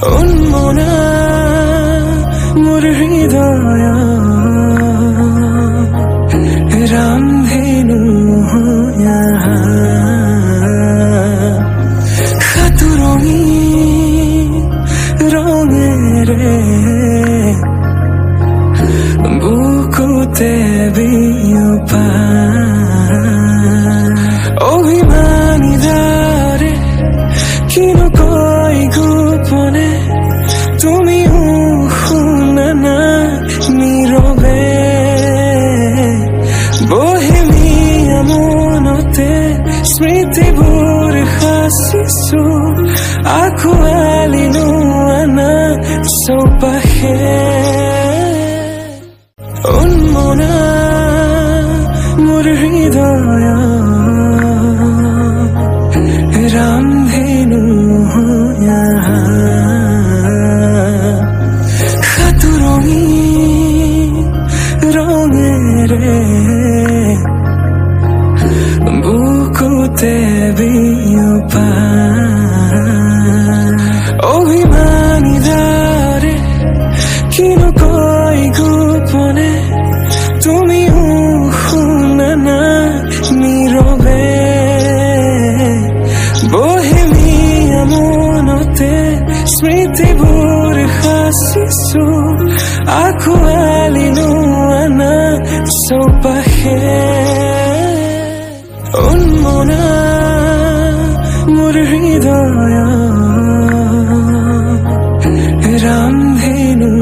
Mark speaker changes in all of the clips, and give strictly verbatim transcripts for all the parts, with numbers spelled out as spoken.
Speaker 1: উন্মনা মোৰ হৃদয় ৰামধেনু সাতুৰঙি ৰঙেৰে বুকুতে বিয়পা অভিমানী দাৰে কিনো কয় গোপনে তুমি শুনা না নীৰৱে বহেমিয়া মনতে স্মৃতিবোৰ সাঁচিছো আঁকোৱালি নোৱানা চৌপাশে উন্মনা মোৰ হৃদয় ৰামধেনু সাতুৰঙি ৰঙেৰে বুকুতে বিয়পা অভিমানী দাৰে কিনো কয় গোপনে তুমি শুনা না নীৰৱে বহেমিয়া মনতে স্মৃতিবোৰ সাঁচিছো আঁকোৱালি নোৱানা চৌপাশে উন্মনা মোৰ হৃদয় ৰামধেনু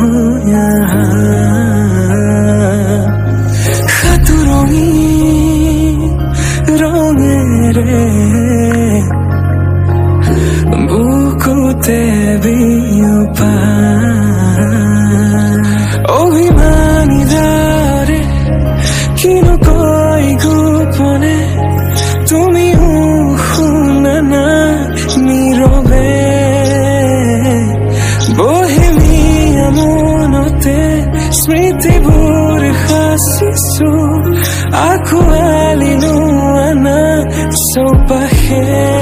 Speaker 1: সাতুৰঙি ৰঙেৰে বুকুতে বিয়পা অভিমানী দাৰে কিনো কয় গোপনে তুমি শুনা না নীৰৱে বহেমিয়া মনতে স্মৃতিবোৰ সাঁচিছো আঁকোৱালি নোৱানা চৌপাশে